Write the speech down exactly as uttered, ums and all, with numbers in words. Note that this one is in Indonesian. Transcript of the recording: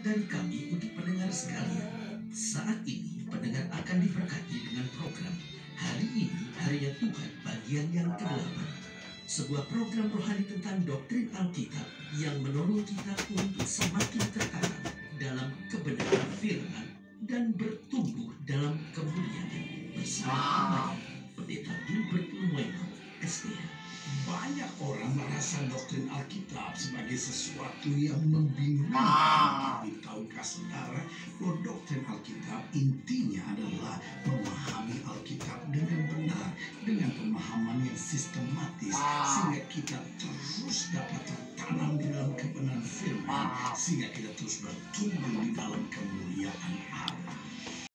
dari kami untuk pendengar sekalian. Saat ini pendengar akan diberkati dengan program Hari Ini Harinya Tuhan bagian yang kedelapan. Sebuah program rohani tentang doktrin Alkitab yang menolong kita untuk semakin tertanam dalam kebenaran firman dan bertumbuh dalam kemuliaan. Bersama Pendeta Gilbert Lumoino, S D. Banyak orang merasa doktrin Alkitab sebagai sesuatu yang membingungkan. Tapi tahukah saudara bahwa doktrin Alkitab intinya adalah memahami Alkitab dengan benar, dengan pemahaman yang sistematis, sehingga kita terus dapat tertanam di dalam kebenaran firman, sehingga kita terus bertumbuh di dalam kemuliaan Allah.